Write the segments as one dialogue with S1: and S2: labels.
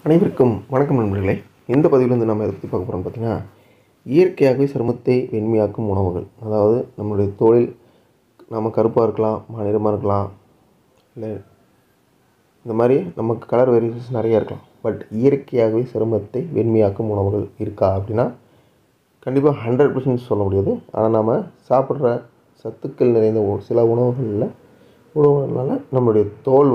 S1: அனைவருக்கும் வணக்கம் நண்பர்களே. இந்த பதிவில் நம்ம எதை பற்றி பார்க்க போகிறோம்னு பார்த்தீங்கன்னா, இயற்கையாகவே சருமத்தை வெண்மையாக்கும் உணவுகள். அதாவது நம்மளுடைய தோலில் நம்ம கருப்பாக இருக்கலாம், நிறமாக இருக்கலாம், இல்லை இந்த மாதிரி நமக்கு கலர் வேரியேஷன்ஸ் நிறையா இருக்கலாம். பட் இயற்கையாகவே சருமத்தை வெண்மையாக்கும் உணவுகள் இருக்கா அப்படின்னா கண்டிப்பாக 100% சொல்ல முடியாது. ஆனால் நம்ம சாப்பிட்ற சத்துக்கள் நிறைந்த சில உணவுகளால் நம்மளுடைய தோல்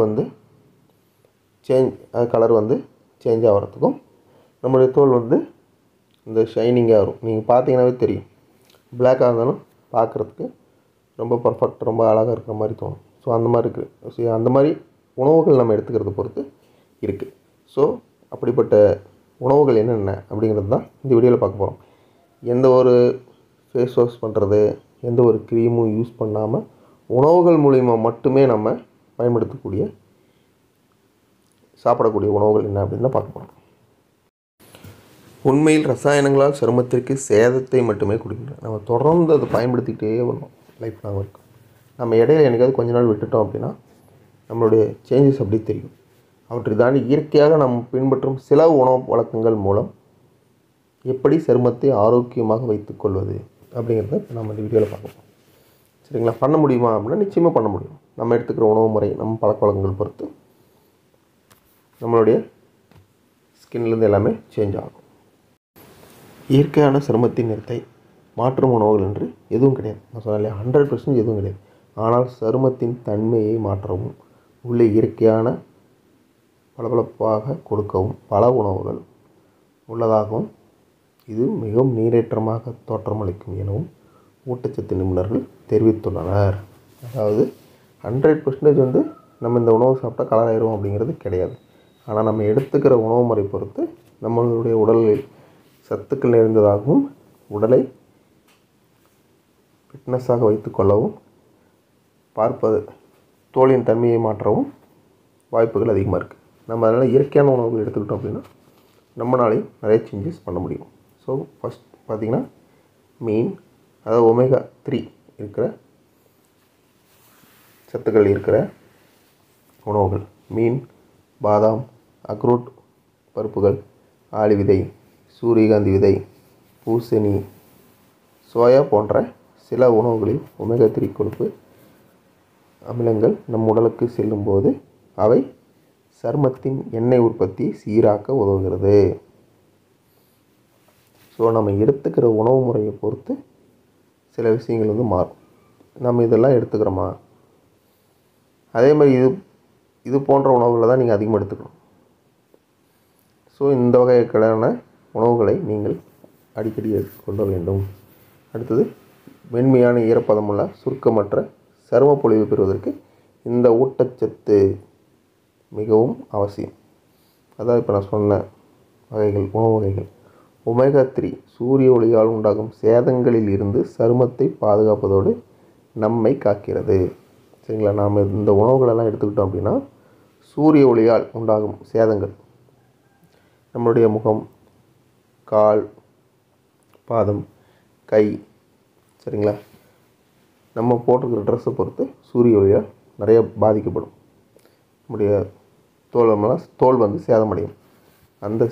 S1: கலர் சேஞ்ச் ஆகிறதுக்கும் நம்மளுடைய தோல் இந்த ஷைனிங்காக வரும். நீங்கள் பார்த்தீங்கன்னாவே தெரியும், பிளாக்காக இருந்தாலும் பார்க்குறதுக்கு ரொம்ப பர்ஃபெக்ட், ரொம்ப அழகாக இருக்கிற மாதிரி தோணும். ஸோ அந்த மாதிரி இருக்குது. ஸோ அந்த மாதிரி உணவுகள் நம்ம எடுத்துக்கிறத பொறுத்து இருக்குது. ஸோ அப்படிப்பட்ட உணவுகள் என்னென்ன அப்படிங்கிறது தான் இந்த வீடியோவில் பார்க்க போகிறோம். எந்த ஒரு ஃபேஸ் வாஷ் பண்ணுறது, எந்த ஒரு க்ரீமும் யூஸ் பண்ணாமல் உணவுகள் மூலிமா மட்டுமே நம்ம பயன்படுத்தக்கூடிய சாப்பிடக்கூடிய உணவுகள் என்ன அப்படின்னு தான் பார்க்க போகிறோம். உண்மையில் ரசாயனங்களால் சருமத்திற்கு சேதத்தை மட்டுமே கொடுக்கின்றன. நம்ம தொடர்ந்து அதை பயன்படுத்திக்கிட்டே வரணும் லைஃப் லாங் இருக்கும். நம்ம இடையில எனக்காவது கொஞ்ச நாள் விட்டுட்டோம் அப்படின்னா நம்மளுடைய சேஞ்சஸ் அப்படி தெரியும். அவற்றை தாண்டி இயற்கையாக நம்ம பின்பற்றும் சில உணவு வழக்கங்கள் மூலம் எப்படி சருமத்தை ஆரோக்கியமாக வைத்துக்கொள்வது அப்படிங்கிறத இப்போ நம்ம இந்த வீடியோவில் பார்க்கலாம். சரிங்களா? பண்ண முடியுமா அப்படின்னா நிச்சயமாக பண்ண முடியும். நம்ம எடுத்துக்கிற உணவு முறை, நம்ம பழக்க வழக்கங்கள் பொறுத்து நம்மளுடைய ஸ்கின்லேருந்து எல்லாமே சேஞ்ச் ஆகும். இயற்கையான சருமத்தின் நிறத்தை மாற்றும் உணவுகள் என்று எதுவும் கிடையாது. நான் சொன்னாலே 100% எதுவும் கிடையாது. ஆனால் சருமத்தின் தன்மையை மாற்றவும் உள்ள இயற்கையான பளபளப்பாக கொடுக்கவும் பல உணவுகள் உள்ளதாகவும் இது மிகவும் நீரேற்றமாக தோற்றமளிக்கும் எனவும் ஊட்டச்சத்து நிபுணர்கள் தெரிவித்துள்ளனர். அதாவது 100% நம்ம இந்த உணவு சாப்பிட்டா கலர் ஆயிரும் அப்படிங்கிறது கிடையாது. ஆனால் நம்ம எடுத்துக்கிற உணவு முறை பொறுத்து நம்மளுடைய உடலில் சத்துக்கள் நிறைந்ததாகவும் உடலை ஃபிட்னஸாக வைத்துக்கொள்ளவும் தோலின் தன்மையை மாற்றவும் வாய்ப்புகள் அதிகமாக இருக்குது. நம்ம அதனால் இயற்கையான உணவுகள் எடுத்துக்கிட்டோம் அப்படின்னா நம்மளாலையும் நிறைய சேஞ்சஸ் பண்ண முடியும். ஸோ ஃபஸ்ட் பார்த்திங்கன்னா மீன், அதாவது ஒமேகா 3 இருக்கிற சத்துக்கள் இருக்கிற உணவுகள். மீன், பாதாம், அக்ரூட் பருப்புகள், ஆளி விதை, சூரியகாந்தி விதை, பூசணி, சோயா போன்ற சில உணவுகளில் ஒமேகா 3 கொழுப்பு அமிலங்கள் நம் உடலுக்கு செல்லும்போது அவை சருமத்தின் எண்ணெய் உற்பத்தி சீராக்க உதவுகிறது. ஸோ நம்ம எடுத்துக்கிற உணவு முறையை பொறுத்து சில விஷயங்கள் மாறும். நம்ம இதெல்லாம் எடுத்துக்கிறோமா, அதே மாதிரி இது போன்ற உணவுகளை தான் நீங்கள் அதிகமாக எடுத்துக்கணும். ஸோ இந்த வகையான உணவுகளை நீங்கள் அடிக்கடி எடுத்துக்கொள்ள வேண்டும். அடுத்தது, மென்மையான ஈரப்பதமுள்ள சுருக்கமற்ற சரும பொலிவு பெறுவதற்கு இந்த ஊட்டச்சத்து மிகவும் அவசியம். அதாவது இப்போ நான் சொன்ன உணவு வகைகள். ஒமேகா 3 சூரிய ஒளியால் உண்டாகும் சேதங்களில் இருந்து சருமத்தை பாதுகாப்பதோடு நம்மை காக்கிறது. சரிங்களா? நாம் இந்த உணவுகளெல்லாம் எடுத்துக்கிட்டோம் அப்படின்னா சூரிய ஒளியால் உண்டாகும் சேதங்கள் நம்மளுடைய முகம், கால், பாதம், கை, சரிங்களா, நம்ம போட்டிருக்கிற ட்ரெஸ்ஸை பொறுத்து சூரிய ஒளியால் நிறைய பாதிக்கப்படும். நம்முடைய தோல் சேதமடையும். அந்த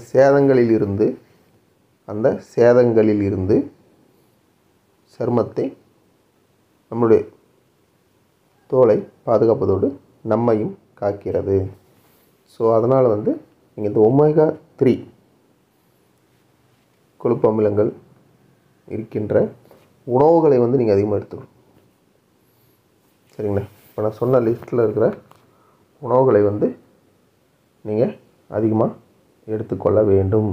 S1: சேதங்களில் இருந்து சருமத்தை, நம்முடைய தோலை பாதுகாப்பதோடு நம்மையும் காக்கிறது. ஸோ அதனால் நீங்கள் இந்த ஒமேகா 3 கொழுப்பு அமிலங்கள் இருக்கின்ற உணவுகளை நீங்கள் அதிகமாக எடுத்துக்கணும். சரிங்களா? இப்போ நான் சொன்ன லிஸ்ட்டில் இருக்கிற உணவுகளை நீங்கள் அதிகமாக எடுத்துக்கொள்ள வேண்டும்.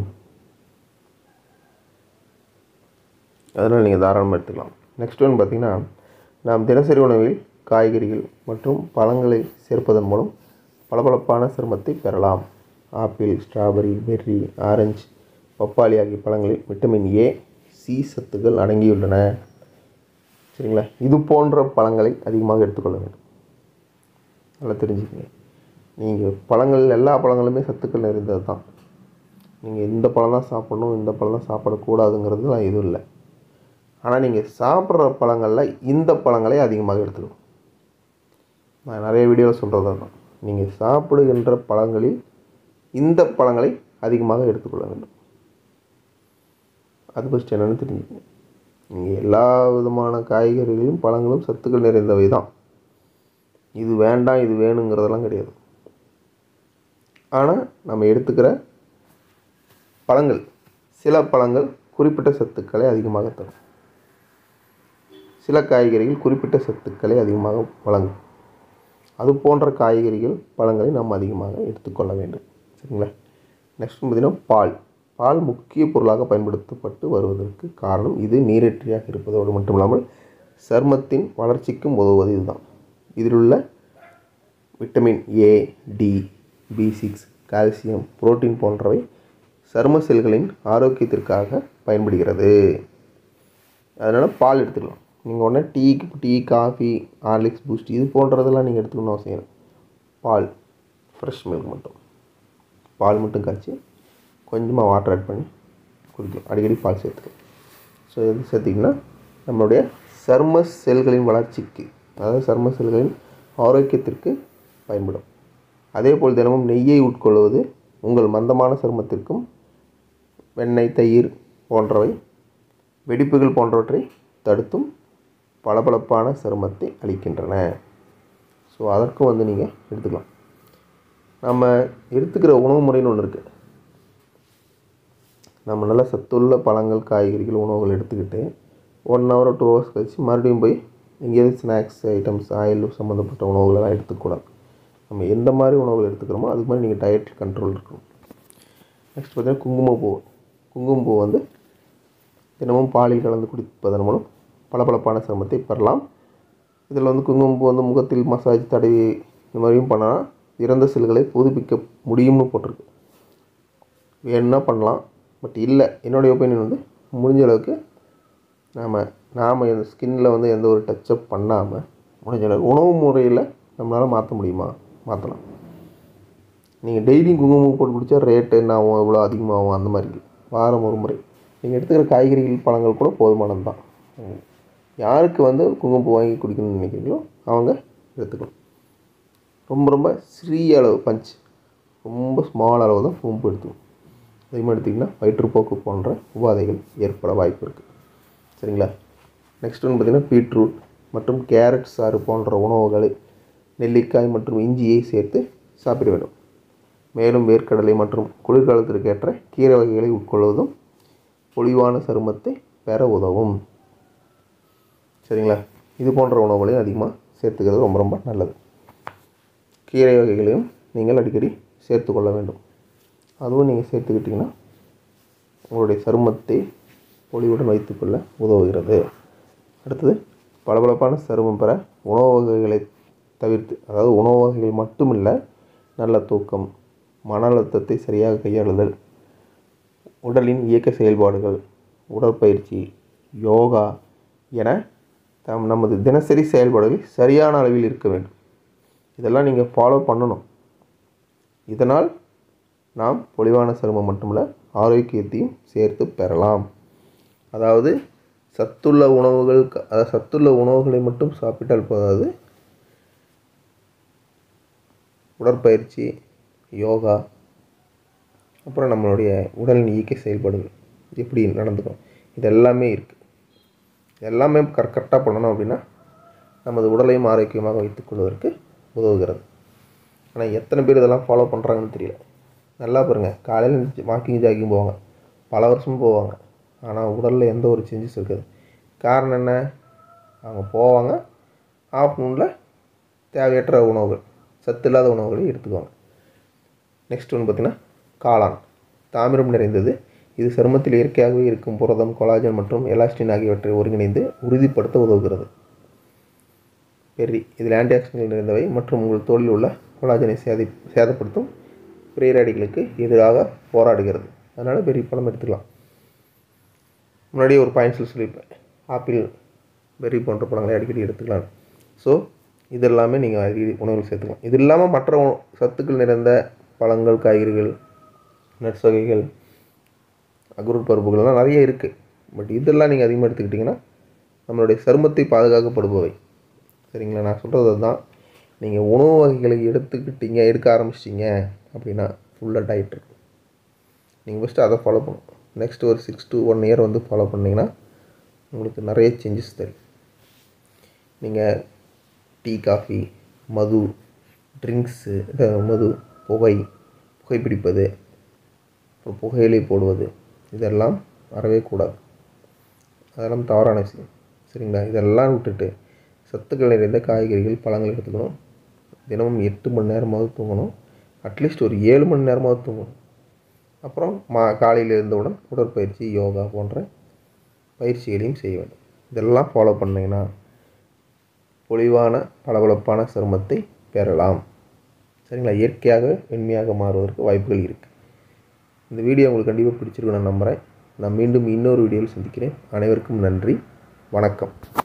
S1: அதனால் நீங்கள் தாராளமாக எடுத்துக்கலாம். நெக்ஸ்ட் பார்த்திங்கன்னா, நாம் தினசரி உணவில் காய்கறிகள் மற்றும் பழங்களை சேர்ப்பதன் மூலம் பளபளப்பான சருமத்தை பெறலாம். ஆப்பிள், ஸ்ட்ராபெர்ரி, பெர்ரி, ஆரஞ்சு, பப்பாளி ஆகிய பழங்களில் விட்டமின் ஏ, சி சத்துக்கள் அடங்கியுள்ளன. சரிங்களா? இது போன்ற பழங்களை அதிகமாக எடுத்துக்கொள்ள வேண்டும். நல்லா தெரிஞ்சுக்கங்க. நீங்கள் எல்லா பழங்களுமே சத்துக்கள் நிறைந்தது தான். நீங்கள் இந்த பழம் தான் சாப்பிடணும், இந்த பழம் தான் சாப்பிடக்கூடாதுங்கிறதுலாம் எதுவும் இல்லை. ஆனால் நீங்கள் சாப்பிட்ற பழங்களில் இந்த பழங்களை அதிகமாக எடுத்துக்கணும். நான் நிறைய வீடியோவில் சொல்கிறது தான். நீங்கள் சாப்பிடுகின்ற பழங்களில் இந்த பழங்களை அதிகமாக எடுத்துக்கொள்ள வேண்டும். அது ஃபஸ்ட் என்னென்னு தெரிஞ்சுக்கணும். நீங்கள் எல்லா விதமான காய்கறிகளும் பழங்களும் சத்துக்கள் நிறைந்தவை தான். இது வேண்டாம் இது வேணுங்கிறதெல்லாம் கிடையாது. ஆனால் நம்ம எடுத்துக்கிற பழங்கள், சில பழங்கள் குறிப்பிட்ட சத்துக்களை அதிகமாக தரும், சில காய்கறிகள் குறிப்பிட்ட சத்துக்களை அதிகமாக வழங்கும். அது போன்ற காய்கறிகள் பழங்களை நாம் அதிகமாக எடுத்துக்கொள்ள வேண்டும். சரிங்களா? நெக்ஸ்ட் பார்த்திங்கன்னா பால் முக்கிய பொருளாக பயன்படுத்தப்பட்டு வருவதற்கு காரணம் இது நீரேற்றியாக இருப்பதோடு மட்டும் இல்லாமல் சருமத்தின் வளர்ச்சிக்கும் உதவுவது இதுதான். இதில் உள்ள vitamin A, D, B6, calcium, protein போன்றவை சரும செல்களின் ஆரோக்கியத்திற்காக பயன்படுகிறது. அதனால் பால் எடுத்துக்கலாம். நீங்கள் உடனே டீ, காஃபி, ஹார்லிக்ஸ், பூஸ்ட் இது போன்றதெல்லாம் நீங்கள் எடுத்துக்கணும்னு அவசியம் இல்லை. பால், ஃப்ரெஷ் மில்க் மட்டும், பால் மட்டும் காய்ச்சி கொஞ்சமாக வாட்டர் ஆட் பண்ணி குடிக்கலாம். அடிக்கடி பால் சேர்த்துக்கலாம். ஸோ இது சேர்த்திங்கன்னா நம்மளுடைய சரும செல்களின் வளர்ச்சிக்கு, அதாவது சரும செல்களின் ஆரோக்கியத்திற்கு பயன்படும். அதேபோல் தினமும் நெய்யை உட்கொள்வது உங்கள் மந்தமான சருமத்திற்கும் வெண்ணெய், தயிர் போன்றவை வெடிப்புகள் போன்றவற்றை தடுத்தும் பளபளப்பான சருமத்தை அளிக்கின்றன. ஸோ அதற்கும் நீங்கள் எடுத்துக்கலாம். நம்ம எடுத்துக்கிற உணவு முறைன்னு ஒன்று இருக்குது. நம்ம நல்லா சத்துள்ள பழங்கள், காய்கறிகள், உணவுகள் எடுத்துக்கிட்டு 1 hour 2 hours கழித்து மறுபடியும் போய் எங்கேயாவது ஸ்நாக்ஸ் ஐட்டம்ஸ், ஆயில் சம்மந்தப்பட்ட உணவுகளெல்லாம் எடுத்துக்கூடாது. நம்ம எந்த மாதிரி உணவுகள் எடுத்துக்கிறோமோ அதுக்கு மாதிரி நீங்கள் டயட் கண்ட்ரோல் இருக்கணும். நெக்ஸ்ட் பார்த்திங்கன்னா குங்குமப்பூ தினமும் பாலில் கலந்து குடிப்பதன் மூலம் பளபளப்பான சருமத்தை பெறலாம். இதில் குங்குமப்பூ முகத்தில் மசாஜ் தடவி இந்த மாதிரியும் பண்ணால் இறந்த செல்களை புதுப்பிக்க முடியும்னு போட்டிருக்கு. வேணும்னா பண்ணலாம், பட் இல்லை, என்னுடைய ஒப்பீனியன் முடிஞ்ச அளவுக்கு நாம் ஸ்கின்னில் எந்த ஒரு டச்சப் பண்ணாமல் முடிஞ்ச அளவுக்கு உணவு முறையில் நம்மளால் மாற்ற முடியுமா மாற்றலாம். நீங்கள் டெய்லியும் குங்குமம் போட்டு குடித்தா ரேட்டு என்ன ஆகும், எவ்வளோ அதிகமாகும், அந்த மாதிரி வாரம் ஒரு முறை நீங்கள் எடுத்துக்கிற காய்கறிகள், பழங்கள் கூட போதுமானது தான். யாருக்கு குங்குமப்பூ வாங்கி குடிக்கணும்னு நினைக்கிறீங்களோ அவங்க எடுத்துக்கணும். ரொம்ப சிறிய அளவு பஞ்ச், ரொம்ப ஸ்மால் அளவு தான் குங்குமப்பூ எடுத்துக்கணும். அதிகமாக எடுத்திங்கன்னா வயிற்றுப்போக்கு போன்ற உபாதைகள் ஏற்பட வாய்ப்பு இருக்குது. சரிங்களா? நெக்ஸ்ட் பார்த்திங்கன்னா பீட்ரூட் மற்றும் கேரட் சாறு போன்ற உணவுகளை நெல்லிக்காய் மற்றும் இஞ்சியை சேர்த்து சாப்பிட வேண்டும். மேலும் வேர்க்கடலை மற்றும் குளிர்காலத்திற்கு ஏற்ற கீரை வகைகளை உட்கொள்வதும் பொலிவான சருமத்தை பெற உதவும். சரிங்களா? இது போன்ற உணவுகளையும் அதிகமாக சேர்த்துக்கிறது ரொம்ப நல்லது. கீரை வகைகளையும் நீங்கள் அடிக்கடி சேர்த்துக்கொள்ள வேண்டும். அதுவும் நீங்கள் சேர்த்துக்கிட்டிங்கன்னா உங்களுடைய சருமத்தை பொலிவுடன் வைத்துக்கொள்ள உதவுகிறது. அடுத்தது பளபளப்பான சருமம் பெற உணவு வகைகளை தவிர்த்து, அதாவது உணவு வகைகள் மட்டும் இல்லை, நல்ல தூக்கம், மன அழுத்தத்தை சரியாக கையாளுதல், உடலின் இயக்க செயல்பாடுகள், உடற்பயிற்சி, யோகா என நமது தினசரி செயல்பாடுகள் சரியான அளவில் இருக்க வேண்டும். இதெல்லாம் நீங்கள் ஃபாலோ பண்ணணும். இதனால் நாம் பொலிவான சருமம் மட்டுமல்ல, ஆரோக்கியத்தையும் சேர்த்து பெறலாம். அதாவது சத்துள்ள உணவுகளை மட்டும் சாப்பிட்டால் போதாது, உடற்பயிற்சி, யோகா, அப்புறம் நம்மளுடைய உடலின் இயக்க செயல்பாடுகள் எப்படி நடந்துக்கும், இது எல்லாமே இருக்குது. எல்லாமே கரெக்டாக பண்ணணும் அப்படின்னா நமது உடலையும் ஆரோக்கியமாக வைத்துக்கொள்வதற்கு உதவுகிறது. ஆனால் எத்தனை பேர் இதெல்லாம் ஃபாலோ பண்ணுறாங்கன்னு தெரியல. நல்லா பாருங்கள், காலையில் வாக்கிங் ஜாக்கிங் போவாங்க, பல வருஷமும் போவாங்க, ஆனால் உடலில் எந்த ஒரு சேஞ்சஸ் இருக்காது. காரணம் என்ன? அவங்க போவாங்க, ஆஃப்டர்நூனில் தேவையற்ற உணவுகள், சத்து இல்லாத உணவுகளை எடுத்துக்குவாங்க. நெக்ஸ்ட் பார்த்திங்கன்னா காளான் தாமிரம் நிறைந்தது. இது சருமத்தில் இயற்கையாகவே இருக்கும் புரதம், கொலாஜன் மற்றும் எலாஸ்டின் ஆகியவற்றை ஒருங்கிணைந்து உறுதிப்படுத்த உதவுகிறது. பெர்ரி இதில் ஆன்டிஆக்சிடன்ட்கள் நிறைந்தவை மற்றும் உங்கள் தோலில் உள்ள கொலாஜனை சேதப்படுத்தும் ஃப்ரீ ரேடிகளுக்கு எதிராக போராடுகிறது. அதனால் பெர்ரி பழம் எடுத்துக்கலாம். முன்னாடியே ஒரு பாயிண்ட்ஸில் சொல்லியிருப்பேன், ஆப்பிள், பெர்ரி போன்ற பழங்களை அடிக்கடி எடுத்துக்கலாம். ஸோ இதெல்லாமே நீங்கள் அடிக்கடி உணவில் சேர்த்துக்கலாம். இது இல்லாமல் மற்ற சத்துக்கள் நிறைந்த பழங்கள், காய்கறிகள், நட்ஸ் வகைகள், அக்ரூட் பருப்புகள்லாம் நிறைய இருக்குது. பட் இதெல்லாம் நீங்கள் அதிகமாக எடுத்துக்கிட்டிங்கன்னா நம்மளுடைய சருமத்தை பாதுகாக்கப்படுபவை. சரிங்களா? நான் சொல்கிறது அதுதான். நீங்கள் உணவு வகைகளை எடுக்க ஆரம்பிச்சிட்டிங்க அப்படின்னா ஃபுல்லாக டயட் இருக்கும். நீங்கள் ஃபஸ்ட்டு அதை ஃபாலோ பண்ணணும். நெக்ஸ்ட்டு ஒரு 6 to 1 இயர் வந்து ஃபாலோ பண்ணிங்கன்னா உங்களுக்கு நிறைய சேஞ்சஸ் தெரியும். நீங்கள் டீ, காஃபி, மது, ட்ரிங்க்ஸு, மது, புகைப்பிடிப்பது, அப்புறம் புகையிலை போடுவது இதெல்லாம் அறவே கூடாது. அதெல்லாம் தவறான விஷயம். சரிங்களா? இதெல்லாம் விட்டுட்டு சத்துக்கள் நிறைந்த காய்கறிகள், பழங்கள் எடுத்துக்கணும். தினமும் 8 மணி நேரமாவது தூங்கணும். அட்லீஸ்ட் ஒரு 7 மணி நேரமாவது தூங்கணும். அப்புறம் காலையில் எழுந்தவுடன் உடற்பயிற்சி, யோகா போன்ற பயிற்சிகளையும் செய்ய வேண்டும். இதெல்லாம் ஃபாலோ பண்ணிங்கன்னா பொலிவான பளபளப்பான சருமத்தை பெறலாம். சரிங்களா? இயற்கையாக வெண்மையாக மாறுவதற்கு வாய்ப்புகள் இருக்குது. இந்த வீடியோ உங்களுக்கு கண்டிப்பாக பிடிச்சிருக்குன்னு நான் நம்புகிறேன். நான் மீண்டும் இன்னொரு வீடியோவில் சந்திக்கிறேன். அனைவருக்கும் நன்றி. வணக்கம்.